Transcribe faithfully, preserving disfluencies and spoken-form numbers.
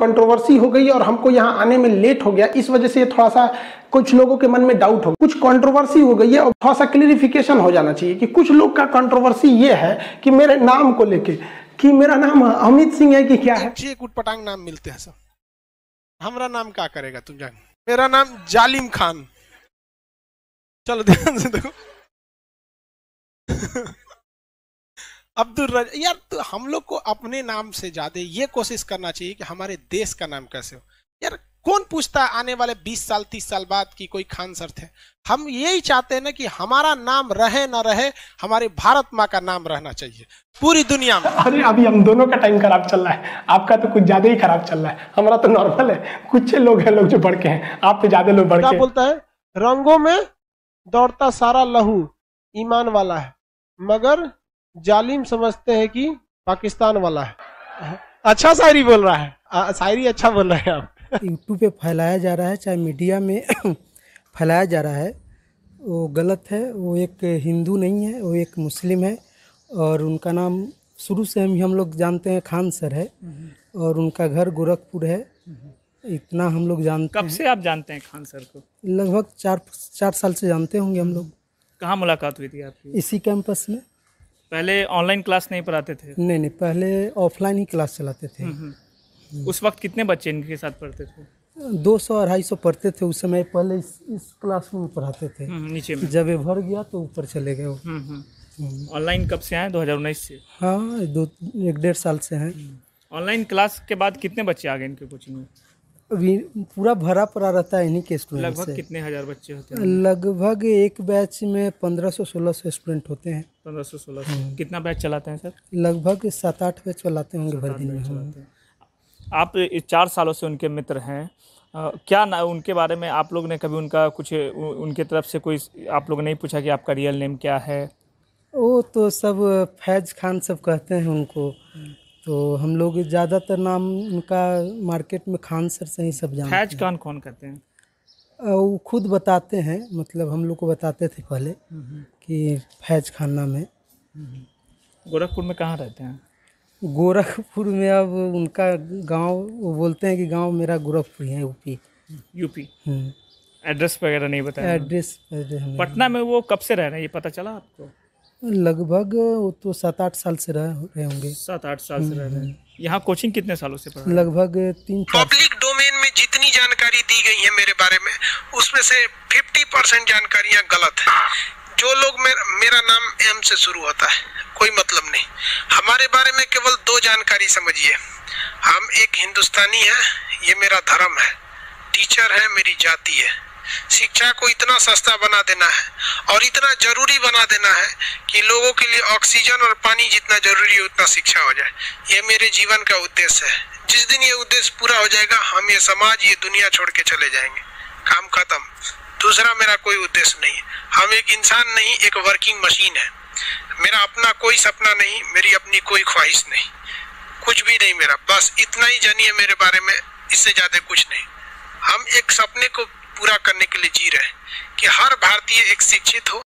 Controversy हो गई और हमको यहाँ आने में लेट हो गया, इस वजह से थोड़ा सा कुछ लोगों के मन में डाउट हो, कुछ कंट्रोवर्सी हो गई है और थोड़ा सा क्लियरिफिकेशन हो जाना चाहिए कि कुछ लोग का कंट्रोवर्सी ये है कि मेरे नाम को लेके कि मेरा नाम अमित सिंह है कि क्या है। एक उटपटांग नाम मिलते हैं सब। हमारा नाम क्या करेगा तुम जान? मेरा नाम जालिम खान। चलो ध्यान से देखो। अब्दुल रज यार, तो हम लोग को अपने नाम से ज्यादा ये कोशिश करना चाहिए कि हमारे देश का नाम कैसे हो। यार कौन पूछता है आने वाले बीस साल तीस साल बाद कि कोई खान सर थे? हम यही चाहते हैं ना कि हमारा नाम रहे ना रहे, हमारे भारत माँ का नाम रहना चाहिए पूरी दुनिया में। अरे अभी हम दोनों का टाइम खराब चल रहा है, आपका तो कुछ ज्यादा ही खराब चल रहा है, हमारा तो नॉर्मल है। कुछ लोग हैं लोग जो बढ़ के हैं, आप तो ज्यादा लोग बढ़ के। क्या बोलता है? रंगों में दौड़ता सारा लहू ईमान वाला है, मगर जालिम समझते हैं कि पाकिस्तान वाला है। अच्छा शायरी बोल रहा है, शायरी अच्छा बोल रहे हैं आप। यूट्यूब पे फैलाया जा रहा है, चाहे मीडिया में फैलाया जा रहा है, वो गलत है। वो एक हिंदू नहीं है, वो एक मुस्लिम है और उनका नाम शुरू से हम हम लोग जानते हैं खान सर है और उनका घर गोरखपुर है, इतना हम लोग जानते हैं। कब से आप जानते हैं खान सर को? लगभग चार चार साल से जानते होंगे हम लोग। कहाँ मुलाकात हुई थी आपकी? इसी कैंपस में। पहले ऑनलाइन क्लास नहीं पढ़ाते थे? नहीं नहीं, पहले ऑफलाइन ही क्लास चलाते थे। उस वक्त कितने बच्चे इनके साथ पढ़ते थे? दो सौ अढ़ाई सौ पढ़ते थे उस समय। पहले इस, इस क्लास में पढ़ाते थे, नीचे में। जब ये भर गया तो ऊपर चले गए वो। ऑनलाइन कब से आए? दो हज़ार उन्नीस से? हाँ, दो एक डेढ़ साल से हैं। ऑनलाइन क्लास के बाद कितने बच्चे आ गए इनके कोचिंग में? अभी पूरा भरा पड़ा रहता है इन्हीं के स्टूडेंट से। लगभग कितने हजार बच्चे होते हैं? लगभग एक बैच में पंद्रह सौ सोलह सौ स्टूडेंट होते हैं। पंद्रह सौ सोलह सौ। कितना बैच चलाते हैं सर? लगभग सात आठ बैच चलाते होंगे भर दिन में। आप चार सालों से उनके मित्र हैं, आ, क्या ना उनके बारे में आप लोग ने कभी उनका कुछ उ, उनके तरफ से कोई आप लोग ने नहीं पूछा कि आपका रियल नेम क्या है? वो तो सब फैज खान सब कहते हैं उनको, तो हम लोग ज़्यादातर नाम उनका मार्केट में खान सर से ही सब जानते हैं। फैज खान कौन कहते हैं? वो खुद बताते हैं, मतलब हम लोग को बताते थे पहले कि फैज खान नाम है। गोरखपुर में कहाँ रहते हैं? गोरखपुर में अब उनका गांव, वो बोलते हैं कि गांव मेरा गोरखपुर है, यूपी। यूपी। एड्रेस वगैरह नहीं बताया? एड्रेस पटना में वो कब से रह रहे हैं, ये पता चला आपको? लगभग वो तो सात आठ साल से रह रहे होंगे। सात आठ साल से रह रहे हैं। यहाँ कोचिंग कितने सालों से पढ़ा? लगभग तीन चार। पब्लिक डोमेन में जितनी जानकारी दी गई है मेरे बारे में, उसमें से पचास परसेंट जानकारियां गलत है। जो लोग मेरा, मेरा नाम एम से शुरू होता है, कोई मतलब नहीं। हमारे बारे में केवल दो जानकारी समझिए। हम एक हिंदुस्तानी है, ये मेरा धर्म है, टीचर है, मेरी जाति है। शिक्षा को इतना सस्ता बना देना है और इतना जरूरी बना देना है कि लोगों के लिए ऑक्सीजन और पानी जितना जरूरी है उतना शिक्षा हो जाए। ये मेरे जीवन का उद्देश्य है। जिस दिन ये उद्देश्य पूरा हो जाएगा, हम ये समाज, ये दुनिया छोड़ के चले जाएंगे। काम खत्म। दूसरा मेरा कोई उद्देश्य नहीं है। हम एक इंसान नहीं, एक वर्किंग मशीन है। मेरा अपना कोई सपना नहीं, मेरी अपनी कोई ख्वाहिश नहीं, कुछ भी नहीं मेरा। बस इतना ही जानिए मेरे बारे में, इससे ज्यादा कुछ नहीं। हम एक सपने को पूरा करने के लिए जी रहे हैं कि हर भारतीय एक शिक्षित हो,